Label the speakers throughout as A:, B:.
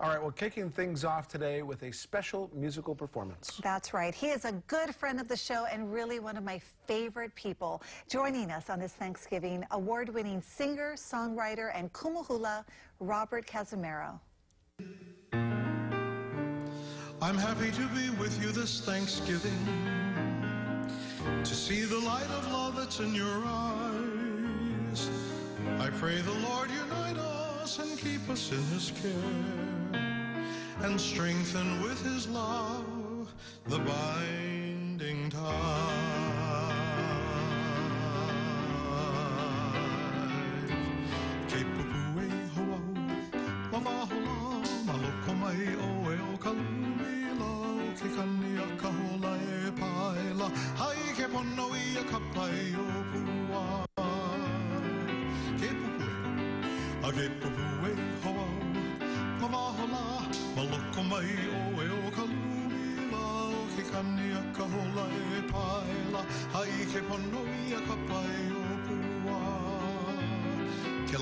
A: All right, well, kicking things off today with a special musical performance.
B: That's right. He is a good friend of the show and really one of my favorite people. Joining us on this Thanksgiving, award-winning singer, songwriter, and kumuhula, Robert Cazimero.
C: I'm happy to be with you this Thanksgiving, to see the light of love that's in your eyes. I pray the Lord unite us and keep us in his care, and strengthen with his love the binding tie. Ke pupu e hoa, lavahola, maloko mai o e o kalumila, ke kani a kahola e paila, hai ke pono I a kapai o pua. Ke pupu e, a ke pupu e hoa, lavahola, maloko mai o e o kalumila, ke kani a kahola e paila, hai ke pono I a kapai o pua. Ke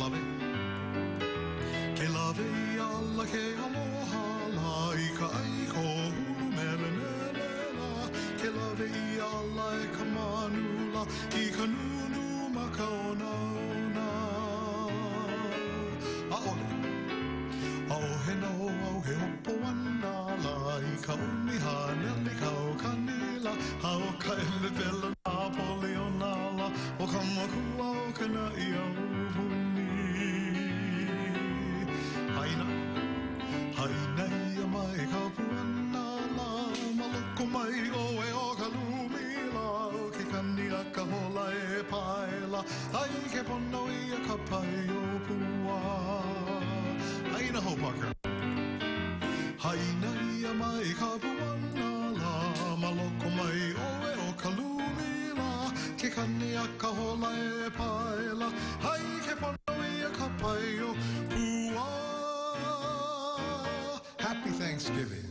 C: lave I ala ke aloha la I ka aiko hulu mele mele la, ke lave I ala e ka manula I ka nunu makaona ona. He no au he hopo ana la I ka umiha neli ka o kanila hao ka ele pela Napoli o nala o ka makua o kana I au huni. Haina ia mai ka puana la maloko mai o e o ka lumila o ke kani a ka hola e paila ai ke pono I a ka pai o pua. Haina ho Parker. Haina ia mai ka puana la maloko mai o e o ka lumila ke kani a ka hola e paila ai ke pono I a ka pai o pua. Happy Thanksgiving.